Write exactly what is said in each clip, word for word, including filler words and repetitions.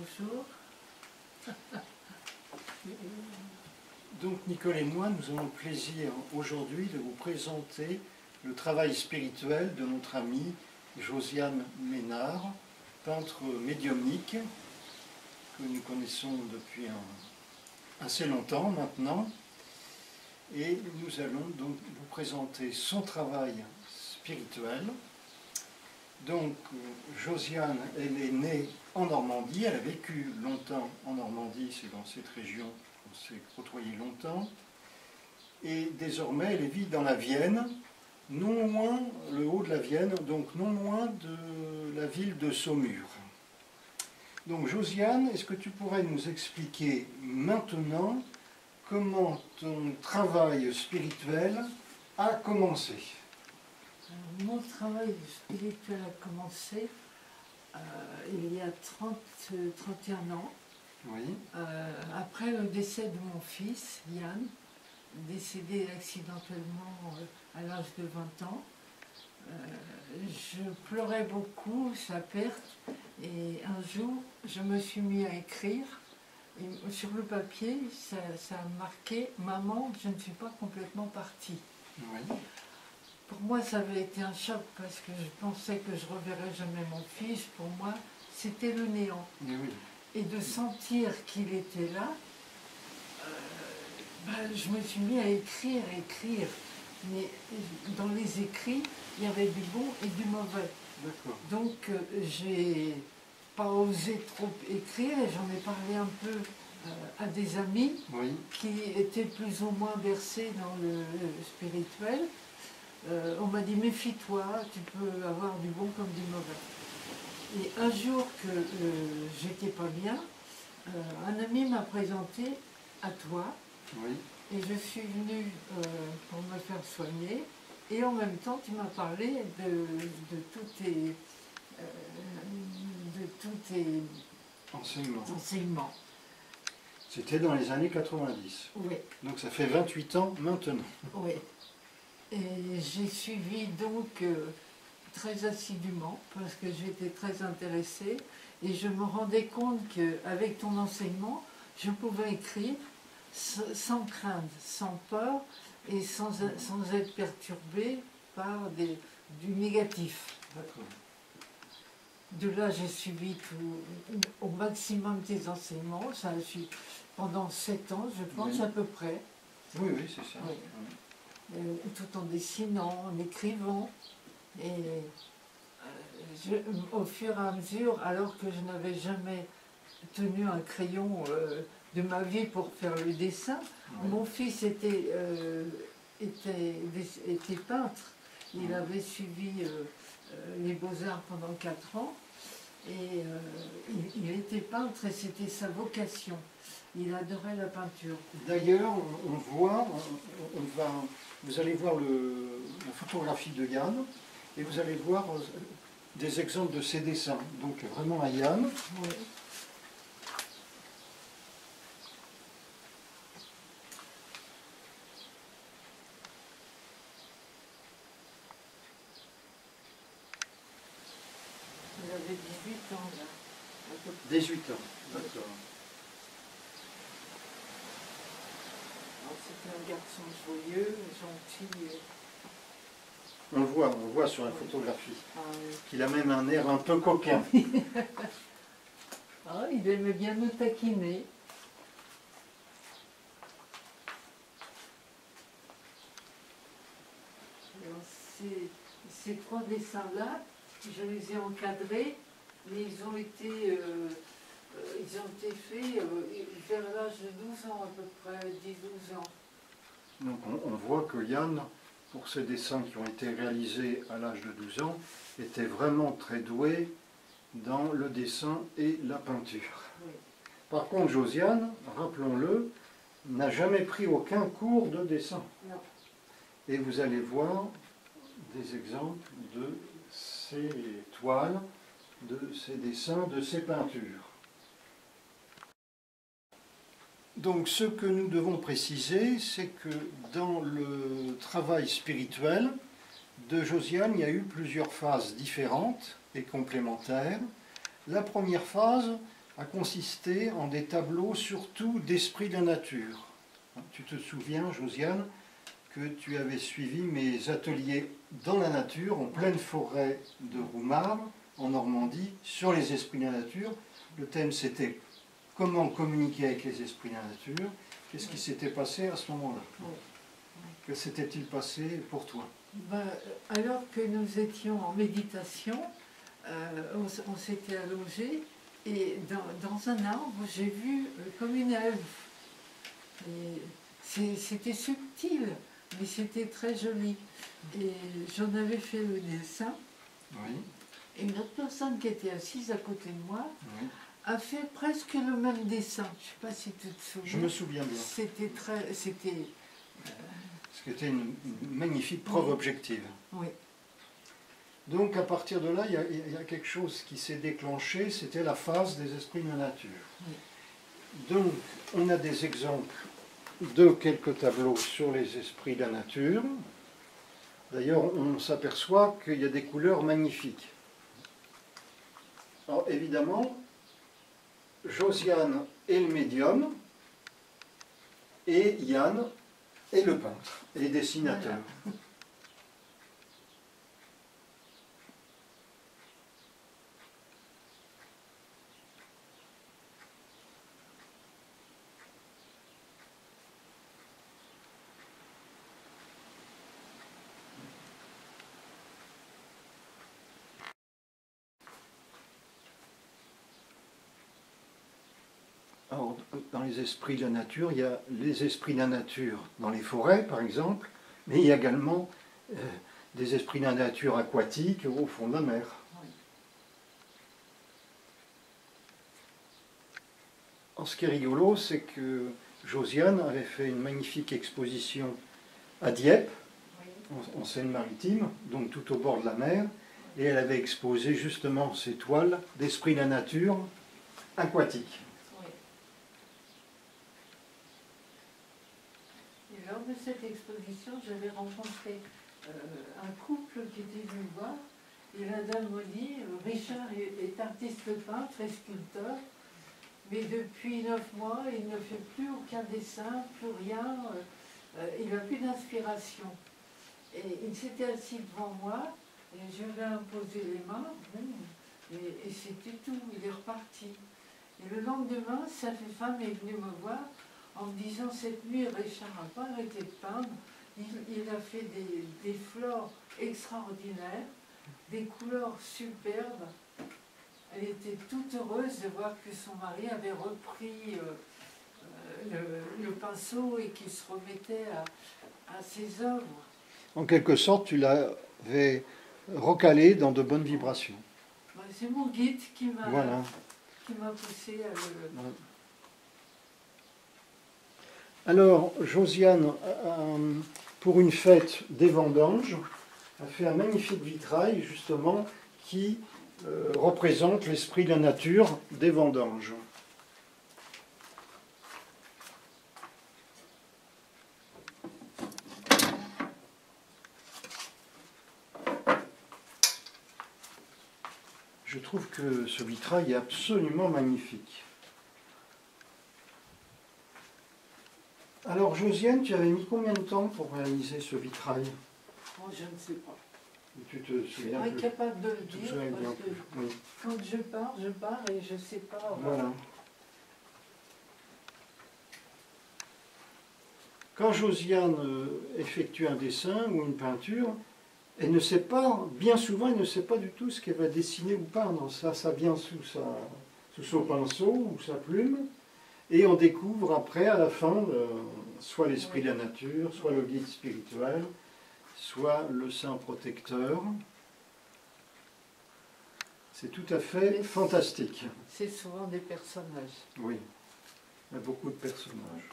Bonjour. Donc Nicole et moi, nous avons le plaisir aujourd'hui de vous présenter le travail spirituel de notre amie Josiane Ménard, peintre médiumnique que nous connaissons depuis un, assez longtemps maintenant. Et nous allons donc vous présenter son travail spirituel. Donc Josiane, elle est née en Normandie, elle a vécu longtemps en Normandie, c'est dans cette région qu'on s'est côtoyé longtemps. Et désormais, elle vit dans la Vienne, non loin, le haut de la Vienne, donc non loin de la ville de Saumur. Donc Josiane, est-ce que tu pourrais nous expliquer maintenant comment ton travail spirituel a commencé? Mon travail spirituel a commencé euh, il y a trente, trente et un ans, Oui. euh, après le décès de mon fils, Yann, décédé accidentellement euh, à l'âge de vingt ans. Euh, je pleurais beaucoup sa perte et un jour je me suis mis à écrire et sur le papier ça, ça a marqué « Maman, je ne suis pas complètement partie ». Oui. Pour moi, ça avait été un choc parce que je pensais que je ne reverrais jamais mon fils. Pour moi, c'était le néant. Oui, oui. Et de sentir qu'il était là, euh, ben, je me suis mis à écrire, écrire. Mais dans les écrits, il y avait du bon et du mauvais. D'accord. Donc, euh, j'ai pas osé trop écrire et j'en ai parlé un peu euh, à des amis Oui. qui étaient plus ou moins versés dans le, le spirituel. Euh, on m'a dit méfie-toi, tu peux avoir du bon comme du mauvais. Et un jour que euh, j'étais pas bien, euh, un ami m'a présenté à toi, Oui. et je suis venue euh, pour me faire soigner, et en même temps tu m'as parlé de, de tous tes, euh, de tous tes Enseignement. enseignements. C'était dans les années quatre-vingt-dix. Oui. Donc ça fait vingt-huit ans maintenant. Oui. Et j'ai suivi donc euh, très assidûment parce que j'étais très intéressée et je me rendais compte qu'avec ton enseignement, je pouvais écrire sans crainte, sans peur et sans, sans être perturbée par des, du négatif. D'accord. De là, j'ai suivi tout, au maximum tes enseignements. Ça a suivi pendant sept ans, je pense, Oui. à peu près. Oui, oui, c'est ça. Oui. Euh, tout en dessinant, en écrivant. Et euh, je, au fur et à mesure, alors que je n'avais jamais tenu un crayon euh, de ma vie pour faire le dessin, Oui. mon fils était, euh, était, était peintre. Il Oui. avait suivi euh, euh, les beaux-arts pendant quatre ans. Et euh, il, il était peintre et c'était sa vocation. Il adorait la peinture. D'ailleurs, on, on voit, on, on va, vous allez voir le, la photographie de Yann et vous allez voir des exemples de ses dessins. Donc vraiment à Yann. Oui. Il avait dix-huit ans là. à peu près. dix-huit ans, d'accord. Alors, c'était un garçon joyeux, gentil. On voit, on voit sur la photographie Ah, oui. qu'il a même un air un peu coquin. Ah, il aimait bien nous taquiner. Alors, ces, ces trois dessins-là, je les ai encadrés, mais ils ont été, euh, euh, ils ont été faits euh, vers l'âge de douze ans, à peu près, dix douze ans. Donc on, on voit que Yann, pour ses dessins qui ont été réalisés à l'âge de douze ans, était vraiment très doué dans le dessin et la peinture. Oui. Par contre, Josiane, rappelons-le, n'a jamais pris aucun cours de dessin. Non. Et vous allez voir des exemples de ces toiles, de ces dessins, de ces peintures. Donc ce que nous devons préciser, c'est que dans le travail spirituel de Josiane, il y a eu plusieurs phases différentes et complémentaires. La première phase, a consisté en des tableaux surtout d'esprit de la nature. Tu te souviens, Josiane, que tu avais suivi mes ateliers dans la nature, en pleine forêt de Roumare, en Normandie, sur les esprits de la nature. Le thème, c'était comment communiquer avec les esprits de la nature. Qu'est-ce qui s'était passé à ce moment-là? Que s'était-il passé pour toi? Ben, alors que nous étions en méditation, euh, on, on s'était allongé et dans, dans un arbre, j'ai vu euh, comme une elfe. C'était subtil, mais c'était très joli. Et j'en avais fait le dessin. Oui. Et une autre personne qui était assise à côté de moi Oui. a fait presque le même dessin. Je ne sais pas si tu te souviens. Je me souviens bien. C'était très... C'était... Euh... Ce qui était une, une magnifique preuve oui. objective. Oui. Donc à partir de là, il y a, il y a quelque chose qui s'est déclenché, c'était la phase des esprits de la nature. Oui. Donc on a des exemples de quelques tableaux sur les esprits de la nature. D'ailleurs, on s'aperçoit qu'il y a des couleurs magnifiques. Alors évidemment, Josiane est le médium, et Yann est le peintre, et le dessinateur. Voilà. Alors, dans les esprits de la nature, il y a les esprits de la nature dans les forêts, par exemple, mais il y a également euh, des esprits de la nature aquatiques au fond de la mer. Oui. Alors, ce qui est rigolo, c'est que Josiane avait fait une magnifique exposition à Dieppe, Oui. en, en Seine-Maritime, donc tout au bord de la mer, et elle avait exposé justement ces toiles d'esprits de la nature aquatiques. Et lors de cette exposition, j'avais rencontré euh, un couple qui était venu me voir, et la dame me dit, Richard est, est artiste peintre et sculpteur, mais depuis neuf mois, il ne fait plus aucun dessin, plus rien, euh, il n'a plus d'inspiration. Et il s'était assis devant moi, et je lui ai imposé les mains, et, et c'était tout, il est reparti. Et le lendemain, sa femme est venue me voir, en me disant, cette nuit, Richard n'a pas arrêté de peindre, il, il a fait des, des fleurs extraordinaires, des couleurs superbes. Elle était toute heureuse de voir que son mari avait repris euh, le, le pinceau et qu'il se remettait à, à ses œuvres. En quelque sorte, tu l'avais recalé dans de bonnes vibrations. C'est mon guide qui m'a voilà. qui m'a poussé à le... Ouais. Alors, Josiane, euh, pour une fête des vendanges, a fait un magnifique vitrail, justement, qui euh, représente l'esprit de la nature des vendanges. Je trouve que ce vitrail est absolument magnifique. Alors, Josiane, tu avais mis combien de temps pour réaliser ce vitrail? Oh, je ne sais pas. Tu te souviens Je suis plus. incapable de le Tu te dire, souviens parce bien que plus. Oui. quand je pars, je pars et je ne sais pas. Voilà. Quand Josiane euh, effectue un dessin ou une peinture, elle ne sait pas, bien souvent, elle ne sait pas du tout ce qu'elle va dessiner ou peindre. Ça, ça vient sous, sa, sous son pinceau ou sa plume. Et on découvre après, à la fin, euh, soit l'esprit de la nature, soit le guide spirituel, soit le saint protecteur. C'est tout à fait fantastique. C'est souvent des personnages. Oui, il y a beaucoup de personnages.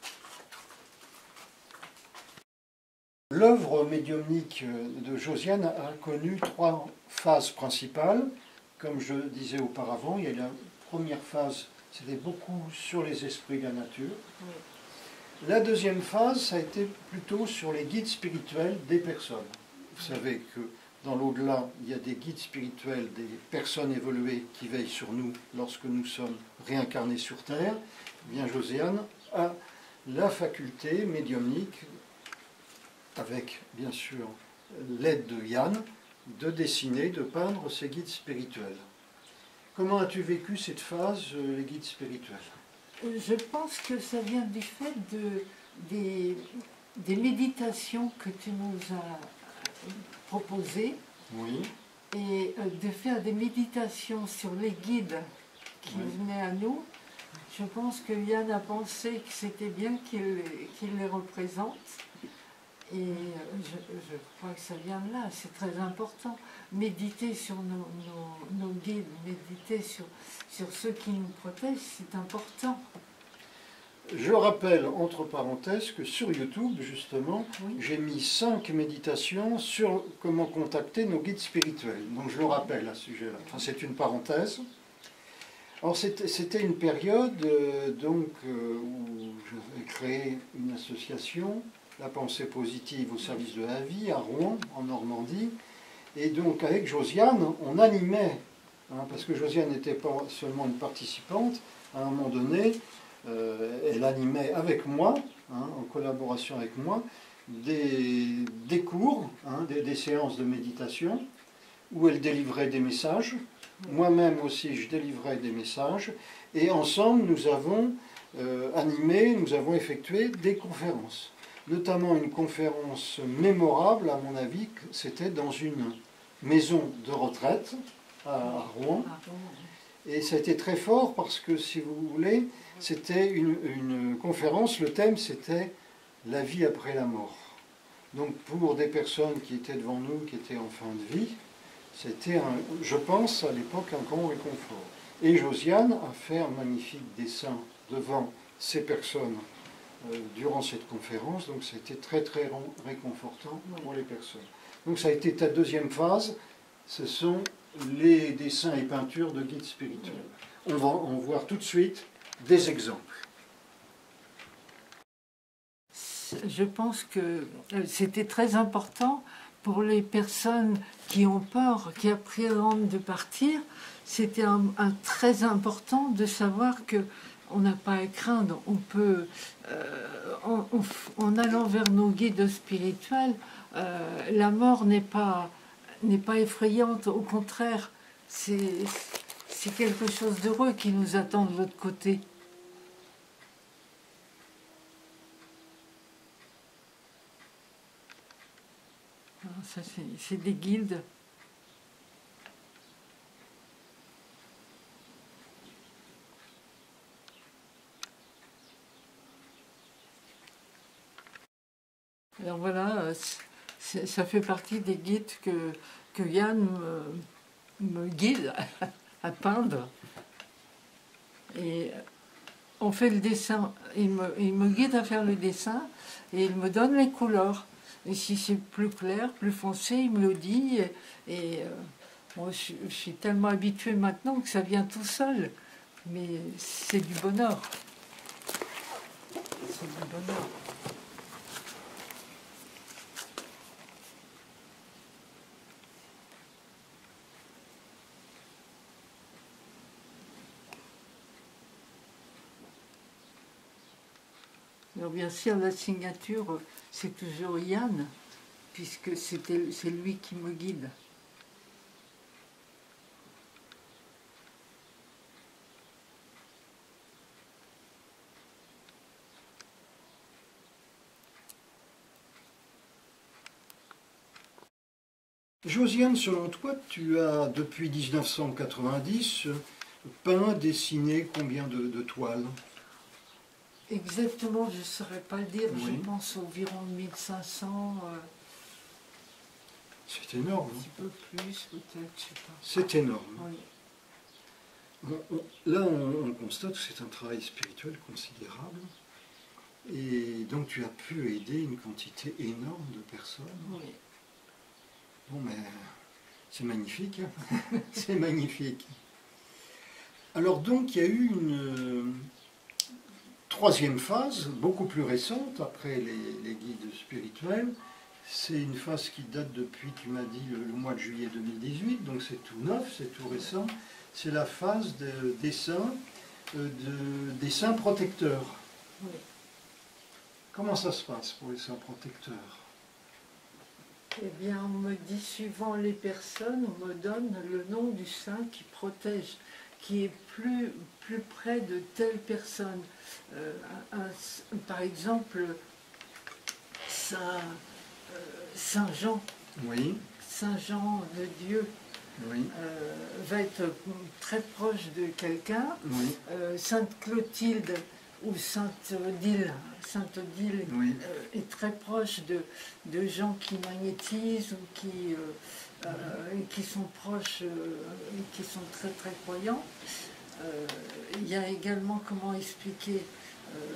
L'œuvre médiumnique de Josiane a connu trois phases principales. Comme je disais auparavant, il y a la première phase, c'était beaucoup sur les esprits de la nature. Oui. La deuxième phase, ça a été plutôt sur les guides spirituels des personnes. Vous savez que dans l'au-delà, il y a des guides spirituels, des personnes évoluées qui veillent sur nous lorsque nous sommes réincarnés sur Terre, eh bien Josiane a la faculté médiumnique, avec bien sûr l'aide de Yann, de dessiner, de peindre ces guides spirituels. Comment as-tu vécu cette phase, euh, les guides spirituels? Je pense que ça vient du fait de, des, des méditations que tu nous as proposées. Oui. Et de faire des méditations sur les guides qui Oui. venaient à nous. Je pense que Yann a pensé que c'était bien qu'il qu'il les représente. Et je, je crois que ça vient de là, c'est très important. Méditer sur nos, nos, nos guides, méditer sur, sur ceux qui nous protègent, c'est important. Je rappelle, entre parenthèses, que sur YouTube, justement, Oui. j'ai mis cinq méditations sur comment contacter nos guides spirituels. Donc je le rappelle à ce sujet-là. Enfin, c'est une parenthèse. Alors c'était une période euh, donc, euh, où j'avais créé une association, La Pensée Positive au Service de la Vie, à Rouen, en Normandie. Et donc avec Josiane, on animait, hein, parce que Josiane n'était pas seulement une participante, à un moment donné, euh, elle animait avec moi, hein, en collaboration avec moi, des, des cours, hein, des, des séances de méditation, où elle délivrait des messages. Moi-même aussi, je délivrais des messages. Et ensemble, nous avons euh, animé, nous avons effectué des conférences. Notamment une conférence mémorable, à mon avis, c'était dans une maison de retraite à Rouen. Et ça a été très fort parce que, si vous voulez, c'était une, une conférence, le thème c'était « La vie après la mort ». Donc pour des personnes qui étaient devant nous, qui étaient en fin de vie, c'était, je pense, à l'époque, un grand réconfort. Et Josiane a fait un magnifique dessin devant ces personnes euh, durant cette conférence, donc ça a été très très réconfortant pour les personnes. Donc ça a été ta deuxième phase, ce sont les dessins et peintures de guides spirituels. On va en voir tout de suite des exemples. Je pense que c'était très important pour les personnes qui ont peur, qui appréhendent de partir. C'était un, un très important de savoir que on n'a pas à craindre. On peut, euh, en, en allant vers nos guides spirituels, euh, la mort n'est pas, n'est pas effrayante. Au contraire, c'est c'est quelque chose d'heureux qui nous attend de l'autre côté. Ça, c'est des guildes. Alors voilà, ça fait partie des guides que, que Yann me, me guide à peindre. Et on fait le dessin, il me, il me guide à faire le dessin et il me donne les couleurs. Et si c'est plus clair, plus foncé, il me le dit. Et, et euh, moi, je, je suis tellement habituée maintenant que ça vient tout seul. Mais c'est du bonheur. C'est du bonheur. Alors bien sûr, la signature, c'est toujours Yann, puisque c'est lui qui me guide. Josiane, selon toi, tu as, depuis mille neuf cent quatre-vingt-dix, peint, dessiné combien de, de toiles? Exactement, je ne saurais pas le dire, oui. Je pense environ mille cinq cents. Euh, c'est énorme. Un petit peu plus, peut-être, je sais pas. C'est énorme. Oui. On, on, là, on, on constate que c'est un travail spirituel considérable. Et donc, tu as pu aider une quantité énorme de personnes. Oui. Bon, mais c'est magnifique. Hein. C'est magnifique. Alors, donc, il y a eu une troisième phase, beaucoup plus récente, après les, les guides spirituels, C'est une phase qui date depuis, tu m'as dit, le, le mois de juillet deux mille dix-huit, donc c'est tout neuf, c'est tout récent. C'est la phase de dessin, euh, de dessin protecteur. Oui. Comment ça se passe pour les dessins protecteurs? Eh bien, on me dit, suivant les personnes, on me donne le nom du saint qui protège, qui est plus, plus près de telle personne. Euh, un, un, par exemple, Saint, euh, Saint Jean, Oui. Saint Jean de Dieu, Oui. euh, va être très proche de quelqu'un. Oui. Euh, Sainte Clotilde ou Sainte Odile, Sainte Odile Oui. euh, est très proche de, de gens qui magnétisent ou qui, euh, euh, qui sont proches, euh, qui sont très très croyants. Euh, il y a également, comment expliquer, euh,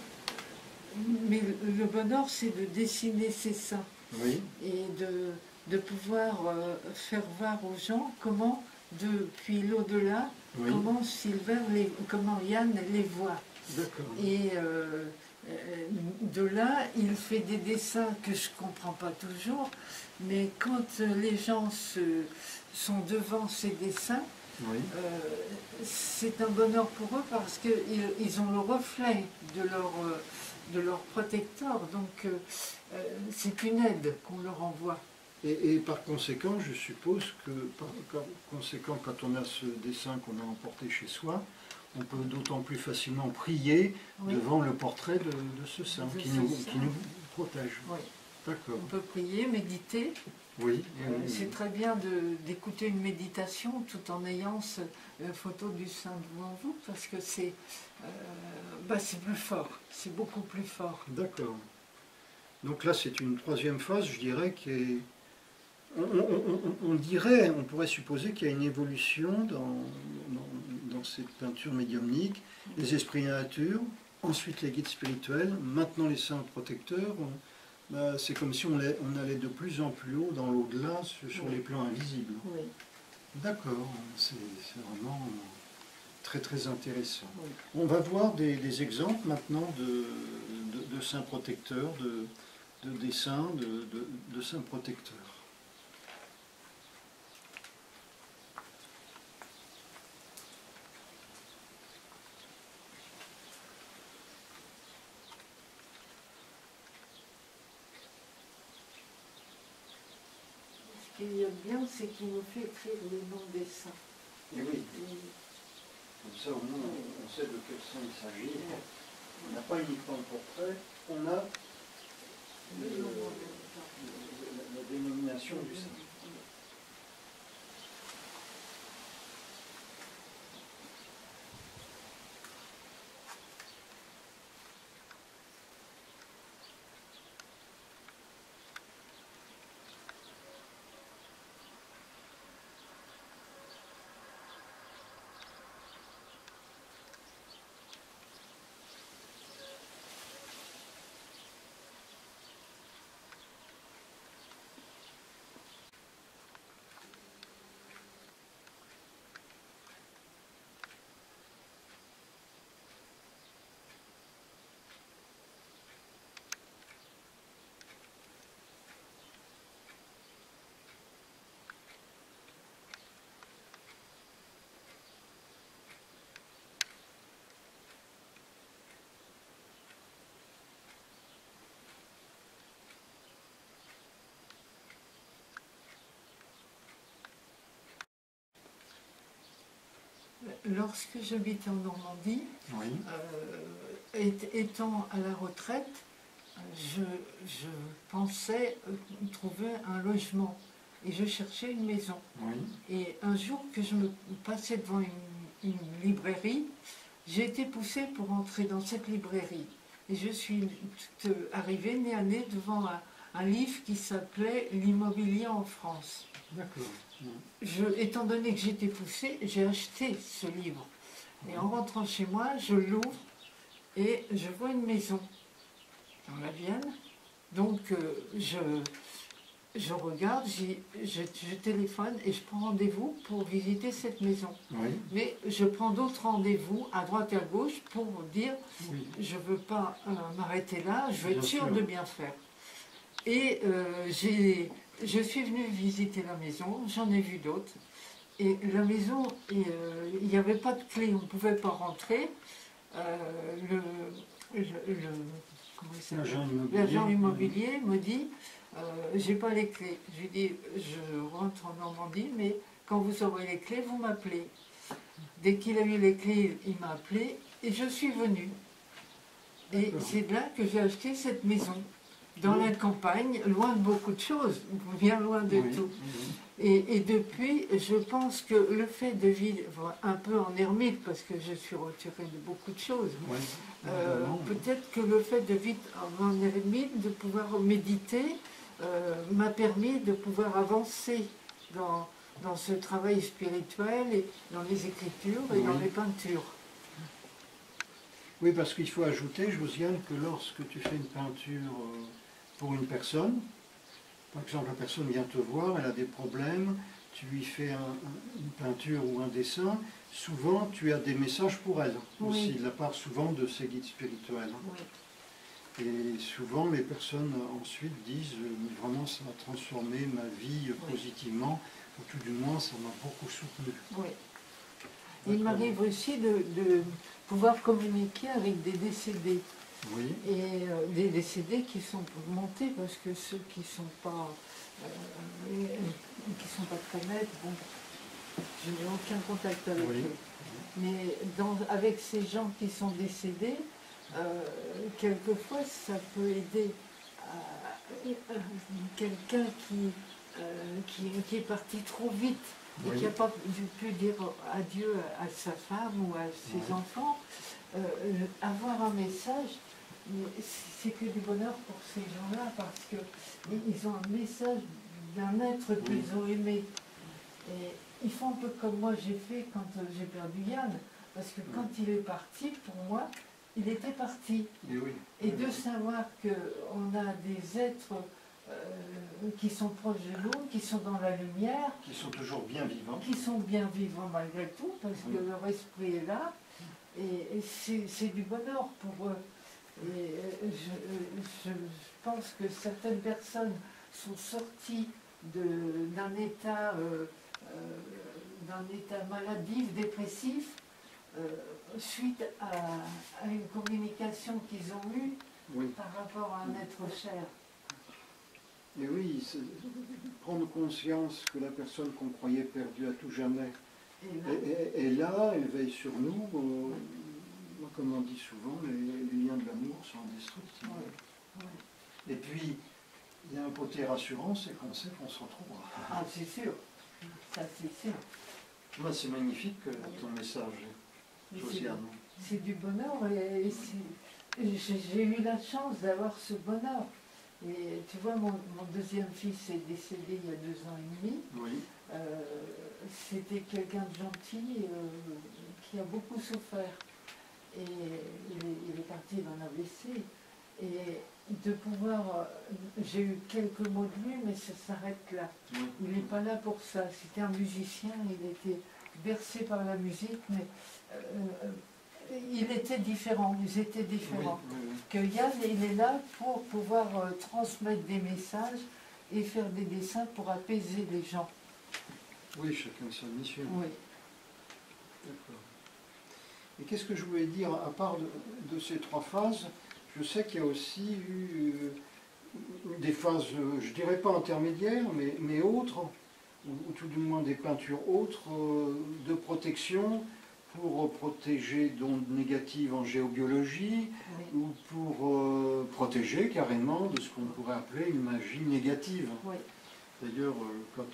mais le, le bonheur c'est de dessiner ses saints. Oui. Et de, de pouvoir euh, faire voir aux gens comment, depuis l'au-delà, Oui. comment Sylvain, les, comment Yann les voit. D'accord. Et euh, de là, il fait des dessins que je ne comprends pas toujours, mais quand les gens se, sont devant ces dessins, Oui. euh, c'est un bonheur pour eux parce qu'ils ils ont le reflet de leur, de leur protecteur, donc euh, c'est une aide qu'on leur envoie. Et, et par conséquent, je suppose que, par, par conséquent, quand on a ce dessin qu'on a emporté chez soi, on peut d'autant plus facilement prier oui. devant le portrait de, de ce saint qui, nous, qui nous protège. Oui. D'accord. On peut prier, méditer. Oui. Euh, C'est très bien d'écouter une méditation tout en ayant ce, la photo du saint devant vous, parce que c'est euh, bah, c'est plus fort, c'est beaucoup plus fort. D'accord. Donc là, c'est une troisième phase, je dirais, qui est... On, on, on, on dirait, on pourrait supposer qu'il y a une évolution dans, dans, dans cette peinture médiumnique, les esprits nature, ensuite les guides spirituels, maintenant les saints protecteurs. Ben, c'est comme si on allait, on allait de plus en plus haut dans l'au-delà sur, sur oui. les plans invisibles. Oui. D'accord, c'est vraiment très très intéressant. Oui. On va voir des, des exemples maintenant de, de, de saints protecteurs, de, de dessins de, de, de saints protecteurs. Ce qu'il y a de bien, c'est qu'il nous fait écrire les noms des saints. Et oui. Et... Comme ça, au moins, on sait de quel saint il s'agit. On n'a pas uniquement le portrait, on a le, le, la, la dénomination du saint. Lorsque j'habitais en Normandie, oui. euh, étant à la retraite, je, je pensais trouver un logement et je cherchais une maison. Oui. Et un jour que je me passais devant une, une librairie, j'ai été poussée pour entrer dans cette librairie. Et je suis arrivée nez à nez devant un, un livre qui s'appelait « L'immobilier en France ». D'accord. Je, étant donné que j'étais poussée, j'ai acheté ce livre. Et en rentrant chez moi, je l'ouvre et je vois une maison dans la Vienne. Donc euh, je, je regarde, je, je téléphone et je prends rendez-vous pour visiter cette maison. Oui. Mais je prends d'autres rendez-vous à droite et à gauche pour dire oui. je ne veux pas euh, m'arrêter là, je veux bien être sûre de bien faire. Et euh, j'ai, je suis venue visiter la maison, j'en ai vu d'autres. Et la maison, et, euh, il n'y avait pas de clé, on ne pouvait pas rentrer. Euh, le, le, le, comment il s'appelle ? L'agent immobilier, L'agent immobilier me dit, euh, j'ai pas les clés. Je lui dis, je rentre en Normandie, mais quand vous aurez les clés, vous m'appelez. Dès qu'il a eu les clés, il m'a appelé et je suis venue. Et c'est là que j'ai acheté cette maison, dans oui. la campagne, loin de beaucoup de choses, bien loin de Oui, tout. oui. Et, et depuis, je pense que le fait de vivre un peu en ermite, parce que je suis retirée de beaucoup de choses, Oui, euh, évidemment. peut-être que le fait de vivre en ermite, de pouvoir méditer, euh, m'a permis de pouvoir avancer dans, dans ce travail spirituel, et dans les écritures et Oui. dans les peintures. Oui, parce qu'il faut ajouter, Josiane, que lorsque tu fais une peinture euh, pour une personne, par exemple, la personne vient te voir, elle a des problèmes, tu lui fais un, un, une peinture ou un dessin, souvent tu as des messages pour elle, Oui. aussi, de la part souvent de ses guides spirituels. Oui. Et souvent les personnes ensuite disent, euh, vraiment ça a transformé ma vie Oui. positivement, ou tout du moins ça m'a beaucoup soutenu. Oui. Il m'arrive aussi de, de pouvoir communiquer avec des décédés. Oui. Et euh, des décédés qui sont montés, parce que ceux qui ne sont pas euh, qui sont pas très nets, bon, je n'ai aucun contact avec Oui. eux. Mais dans, avec ces gens qui sont décédés, euh, quelquefois ça peut aider à, à quelqu'un qui, euh, qui, qui est parti trop vite et Oui. qui n'a pas pu dire adieu à sa femme ou à ses Oui. enfants. Euh, avoir un message, c'est que du bonheur pour ces gens-là, parce qu'ils ont un message d'un être qu'ils Oui. ont aimé. Et ils font un peu comme moi j'ai fait quand j'ai perdu Yann, parce que quand il est parti, pour moi, il était parti. Et, oui. Et de savoir qu'on a des êtres euh, qui sont proches de nous, qui sont dans la lumière, Qui sont toujours bien vivants. qui sont bien vivants malgré tout, parce Oui. que leur esprit est là, et, et c'est du bonheur pour eux. Et je, je, je pense que certaines personnes sont sorties d'un état, euh, euh, d'un état maladif, dépressif, euh, suite à, à une communication qu'ils ont eue Oui. par rapport à un être cher. Et oui, prendre conscience que la personne qu'on croyait perdue à tout jamais Et là, est, est, est là, elle veille sur nous. Euh, comme on dit souvent, les, les liens de l'amour sont indestructibles. ouais, ouais. Et puis, il y a un côté rassurant, c'est qu'on sait qu'on se retrouvera. Ah, c'est sûr, ça c'est sûr. Moi, c'est magnifique euh, ton message, Josiane. C'est du bonheur, et, et j'ai eu la chance d'avoir ce bonheur. Et tu vois, mon, mon deuxième fils est décédé il y a deux ans et demi. Oui. Euh, C'était quelqu'un de gentil, euh, qui a beaucoup souffert. Et il est, il est parti d'un A V C. Et de pouvoir... J'ai eu quelques mots de lui, mais ça s'arrête là. Oui. Il n'est pas là pour ça. C'était un musicien, il était bercé par la musique, mais euh, euh, il était différent, ils étaient différents. Oui, oui, oui. Que Yann, il est là pour pouvoir euh, transmettre des messages et faire des dessins pour apaiser les gens. Oui, chacun sa mission. Oui. D'accord. Et qu'est-ce que je voulais dire, à part de, de ces trois phases, je sais qu'il y a aussi eu euh, des phases, euh, je dirais pas intermédiaires, mais, mais autres, ou, ou tout du moins des peintures autres, euh, de protection, pour protéger d'ondes négatives en géobiologie, Oui. ou pour euh, protéger carrément de ce qu'on pourrait appeler une magie négative. Oui. D'ailleurs, euh, quand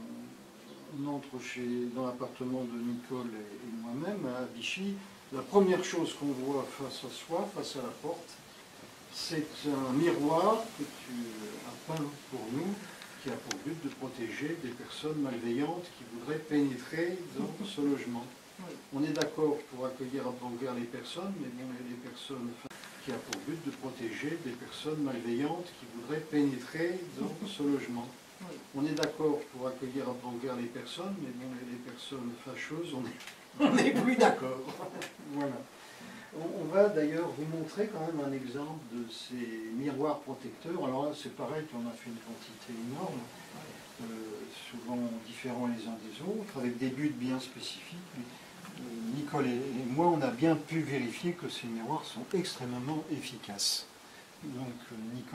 on, on entre chez, dans l'appartement de Nicole et, et moi-même à Vichy, la première chose qu'on voit face à soi, face à la porte, c'est un miroir que tu as peint pour nous, qui a pour but de protéger des personnes malveillantes qui voudraient pénétrer dans ce logement. Oui. On est d'accord pour accueillir à bras ouverts les personnes, mais bon, il y a des personnes qui a pour but de protéger des personnes malveillantes qui voudraient pénétrer dans ce logement. Oui. On est d'accord pour accueillir à bras ouverts les personnes, mais bon, il y a des personnes fâcheuses, on est, on n'est plus d'accord. Voilà. On, on va d'ailleurs vous montrer quand même un exemple de ces miroirs protecteurs. Alors là, c'est pareil, on a fait une quantité énorme, euh, souvent différents les uns des autres, avec des buts bien spécifiques. Euh, Nicole et, et moi, on a bien pu vérifier que ces miroirs sont extrêmement efficaces. Donc, euh, Nicole...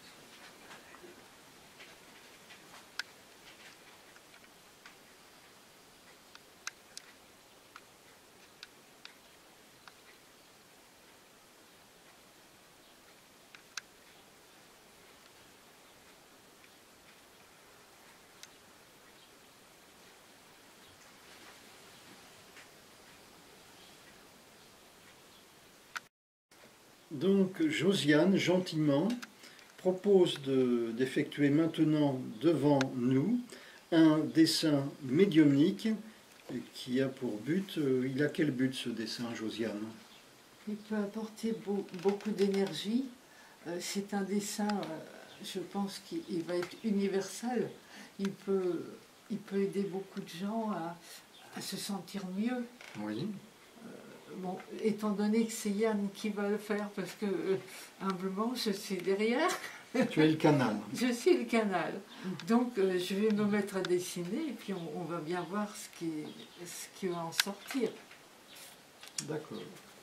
Donc, Josiane, gentiment, propose de- d'effectuer maintenant devant nous un dessin médiumnique qui a pour but... euh, il a quel but ce dessin, Josiane? Il peut apporter beau- beaucoup d'énergie. Euh, c'est un dessin, euh, je pense qu'il va être universel. Il peut, il peut aider beaucoup de gens à, à se sentir mieux. Oui. Bon, étant donné que c'est Yann qui va le faire, parce que euh, humblement je suis derrière, Tu es le canal. je suis le canal. Donc euh, je vais me mettre à dessiner et puis on, on va bien voir ce qui, ce qui va en sortir. D'accord.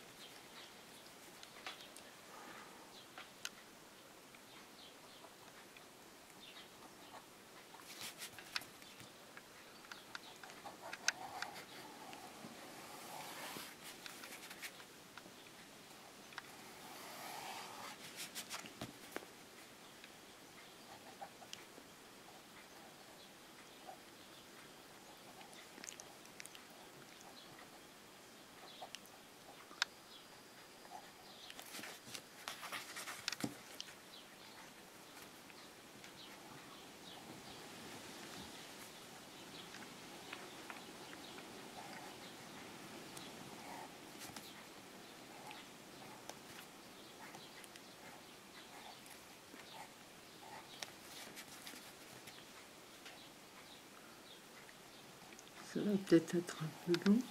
Ça va peut-être être un peu long.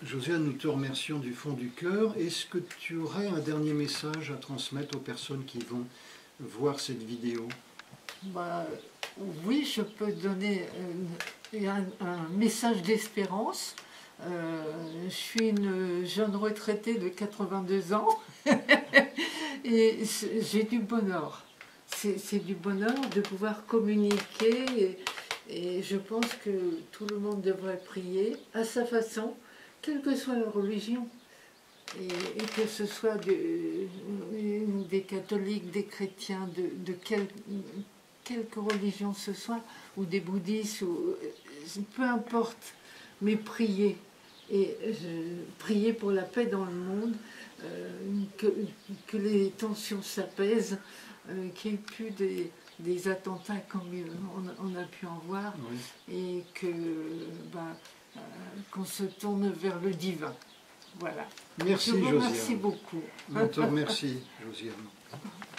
Josiane, nous te remercions du fond du cœur. Est-ce que tu aurais un dernier message à transmettre aux personnes qui vont voir cette vidéo? Bah, oui, je peux donner un, un, un message d'espérance. Euh, je suis une jeune retraitée de quatre-vingt-deux ans et j'ai du bonheur. C'est du bonheur de pouvoir communiquer et, et je pense que tout le monde devrait prier à sa façon, quelle que soit la religion. Et, et que ce soit de, des catholiques, des chrétiens, de, de quel, quelque religion ce soit, ou des bouddhistes, ou, peu importe, mais prier. Et euh, prier pour la paix dans le monde, euh, que, que les tensions s'apaisent, euh, qu'il n'y ait plus des, des attentats comme on, on a pu en voir, oui. Et que bah, euh, qu'on se tourne vers le divin. Voilà. Merci, Je vous Josiane. remercie beaucoup. On te remercie, Josiane.